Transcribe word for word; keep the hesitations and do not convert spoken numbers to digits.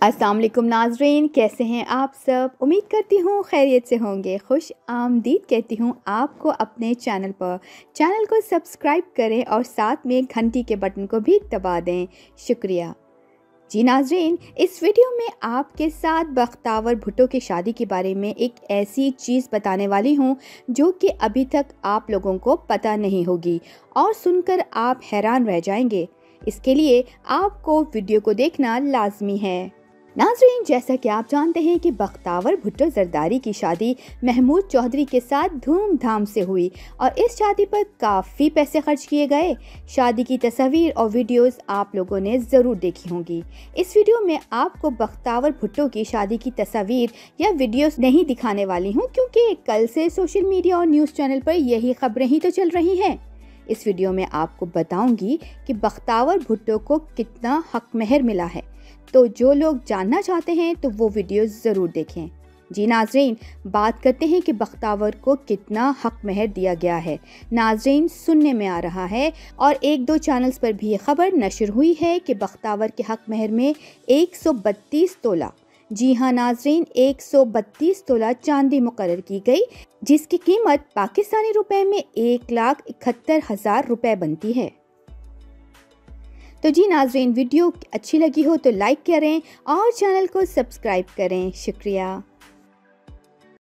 अस्सलाम वालेकुम नाज़रीन, कैसे हैं आप सब। उम्मीद करती हूँ खैरियत से होंगे। खुश आमदीद कहती हूँ आपको अपने चैनल पर। चैनल को सब्सक्राइब करें और साथ में घंटी के बटन को भी दबा दें। शुक्रिया जी नाज़रीन, इस वीडियो में आपके साथ बख्तावर भुट्टो की शादी के बारे में एक ऐसी चीज़ बताने वाली हूँ जो कि अभी तक आप लोगों को पता नहीं होगी और सुनकर आप हैरान रह जाएंगे। इसके लिए आपको वीडियो को देखना लाजमी है। नाज़रीन, जैसा कि आप जानते हैं कि बख्तावर भुट्टो ज़रदारी की शादी महमूद चौधरी के साथ धूमधाम से हुई और इस शादी पर काफ़ी पैसे खर्च किए गए। शादी की तस्वीर और वीडियोस आप लोगों ने ज़रूर देखी होंगी। इस वीडियो में आपको बख्तावर भुट्टो की शादी की तस्वीर या वीडियोस नहीं दिखाने वाली हूँ, क्योंकि कल से सोशल मीडिया और न्यूज़ चैनल पर यही खबरें ही तो चल रही हैं। इस वीडियो में आपको बताऊंगी कि बख्तावर भुट्टो को कितना हक महर मिला है। तो जो लोग जानना चाहते हैं तो वो वीडियो ज़रूर देखें। जी नाज़रीन, बात करते हैं कि बख्तावर को कितना हक महर दिया गया है। नाज़रीन, सुनने में आ रहा है और एक दो चैनल्स पर भी ये खबर नशर हुई है कि बख्तावर के हक महर में एक सौ बत्तीस तोला, जी हाँ नाज़रीन, एक सौ बत्तीस तोला चांदी मुकर्रर की गई, जिसकी कीमत पाकिस्तानी रुपए में एक लाख इकहत्तर हज़ार रुपये बनती है। तो जी नाज़रीन, वीडियो अच्छी लगी हो तो लाइक करें और चैनल को सब्सक्राइब करें। शुक्रिया।